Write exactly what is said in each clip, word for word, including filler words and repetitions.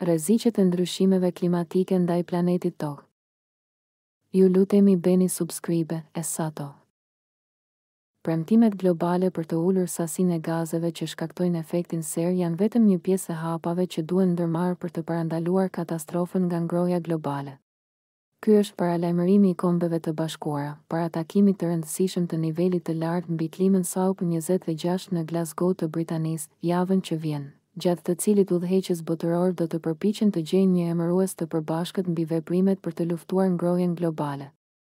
Rreziqet e ndryshimeve klimatike ndaj planetit tokë. Ju lutemi bëni subscribe, Essato. Premtimet globale për të ulur sasinë e gazeve që shkaktojnë efektin serë janë vetëm një pjesë e hapave që duhen ndërmarrë për të parandaluar katastrofën nga ngrohja globale. Ky është paralajmërimi i Kombeve të Bashkuara, para takimit të rëndësishëm të nivelit të lartë mbi klimën S A O P njëzet e gjashtë në Glasgow të Britanisë, javën që vjen, gjatë të cilit udhëheqës botëror do të përpiqen të gjejnë një emërues të përbashkët mbi veprimet për të luftuar ngrohjen globale.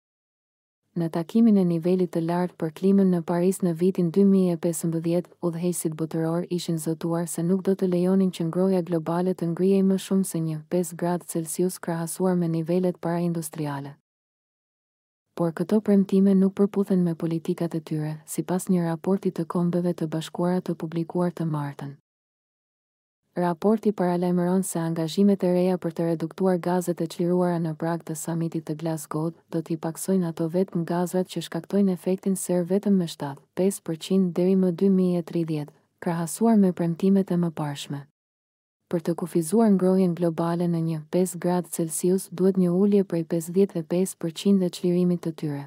Në takimin e nivelit të lartë për klimën në Paris në vitin dy mijë e pesëmbëdhjetë, udhëheqësit botëror ishin zotuar se nuk do të lejonin që ngrohja globale të ngrijej më shumë se një pesë gradë Celsius krahasuar me nivelet paraindustriale. Por këto premtime nuk përputhen me politikat e tyre, sipas një raporti të Kombeve të Bashkuara të publikuar të martën. Raporti paralajmëron se angazhimet e reja për të reduktuar gazet e çliruara në prag të samitit të Glasgow do t'i paksojnë ato vetëm gazrat që shkaktojnë efektin serë vetëm me shtatë e pesë përqind deri më dy mijë e tridhjetë, krahasuar me premtimet e mëparshme. Për të kufizuar ngrohjen globale në një pesë gradë Celsius duhet një ulje prej pesëdhjetë e pesë përqind e çlirimit të tyre.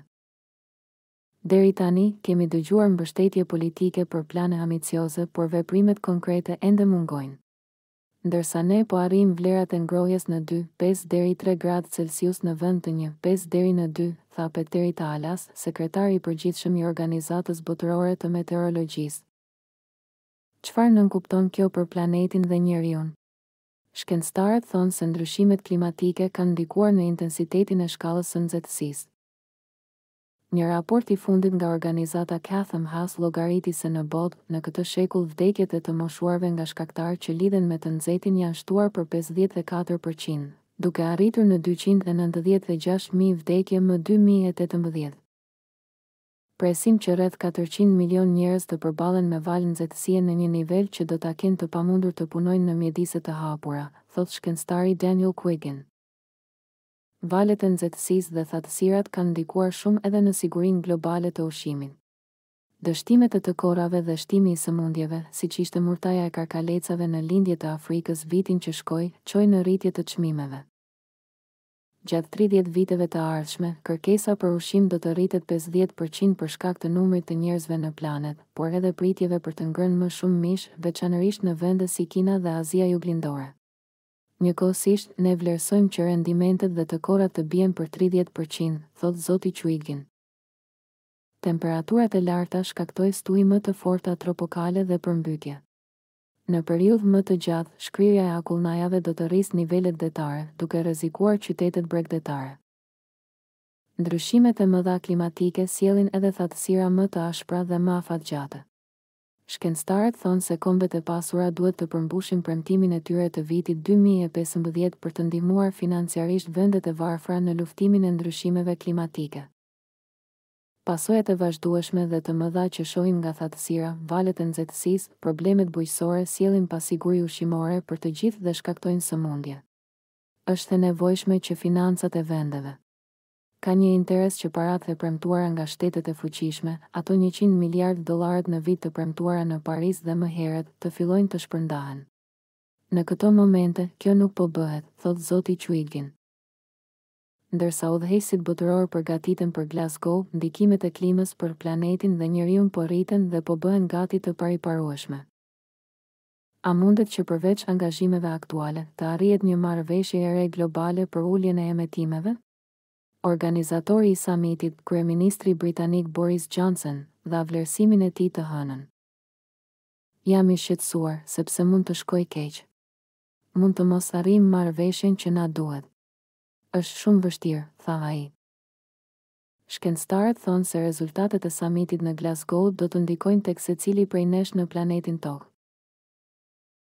Deri tani kemi dëgjuar mbështetje politike për plane ambicioze, por veprimet konkrete ende mungojnë. Ndërsa ne po arrijmë vlerat e ngrohjes në dy, pesë deri tre gradë Celsius në vend të një, pesë deri në dy, tha Peterit Alas, sekretari i përgjithshëm i Organizatës Botërore të Meteorologjisë. Çfarë nënkupton kjo për planetin dhe njeriun? Shkencëtarët thonë se ndryshimet klimatike kanë ndikuar në intensitetin e shkallës së nxehtësisë. Një raport i fundit nga organizata Chatham House llogariti se në botë, në këtë shekull vdekjet e të moshuarve nga shkaktarë që lidhen me të nxehtin janë shtuar për pesëdhjetë e katër përqind, duke arritur në dyqind e nëntëdhjetë e gjashtë mijë vdekje më dy mijë e tetëmbëdhjetë. Presim që rreth katërqind milion njerëz të përballen me val nxehtësie në një nivel që do ta kenë të pamundur të punojnë në mjedise të hapura, thotë shkencëtari Daniel Quiggin. Valet e nxehtësisë dhe thatësirat kanë ndikuar shumë edhe në sigurinë globale të ushqimit. Dështimet e të korrave dhe shtimi i sëmundjeve, siç ishte murtaja e karkalecave në lindje të Afrikës vitin që shkoi, çoi në rritje të çmimeve. Gjatë tridhjetë viteve të ardhshme, kërkesa për ushqim do të rritet pesëdhjetë përqind për shkak të numrit të njerëzve në planet, por edhe pritjeve për të ngrënë më shumë mish, veçanërisht në vende si Kina dhe Azia Juglindore. Njëkohësisht, ne vlerësojmë që rendimentet dhe të korrat të bien për tridhjetë përqind, thotë zoti Quiggin. Temperaturat e larta shkaktojnë stuhi më të forta tropikale dhe përmbytje. Në periudhë më të gjatë, shkrirja e akullnajave do të rrisë nivelet detare, duke rrezikuar qytetet bregdetare. Ndryshimet e mëdha klimatike sjellin edhe thatësira më të ashpra dhe më afatgjate. Shkencëtarët thonë se kombet e pasura duhet të përmbushin premtimin e tyre të vitit dy mijë e pesëmbëdhjetë për të ndihmuar financiarisht vendet e varfra në luftimin e ndryshimeve klimatike. Pasojat e vazhdueshme dhe të mëdha që shohim nga thatësira, valet e nxehtësisë, problemet bujqësore sjellin pasiguri ushqimore për të gjithë dhe shkaktojnë sëmundje. Është e nevojshme që financat e vendeve ka një interes që paratë e premtuara nga shtetet e fuqishme, ato njëqind miliardë dollarët në vit të premtuara në Paris dhe më herët, të fillojnë të shpërndahen. Në këto momente, kjo nuk po bëhet, thotë zoti Quiggin. Ndërsa udhëheqësit botëror përgatiten për Glasgow, ndikimet e klimës për planetin dhe njeriun po rriten dhe po bëhen gati të pariparueshme. A mundet që përveç angazhimeve aktuale, të arrihet një marrëveshje e re globale për uljen e emetimeve? Organizatori i samitit, kryeministri britanik Boris Johnson, dha vlerësimin e tij të hënën. Jam i shqetësuar, sepse mund të shkojë keq. Mund të mos arrijmë marrëveshjen që na duhet. Është shumë vështirë, tha ai. Shkencëtarët thonë se rezultatet e samitit në Glasgow do të ndikojnë tek secili prej nesh në planetin tokë.